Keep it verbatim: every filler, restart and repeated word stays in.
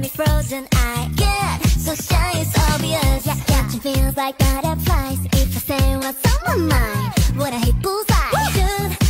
me frozen. I get so shy, it's obvious. Yeah, catching feels like butterflies. If I say what's on my mind, would I hit bullseye? Should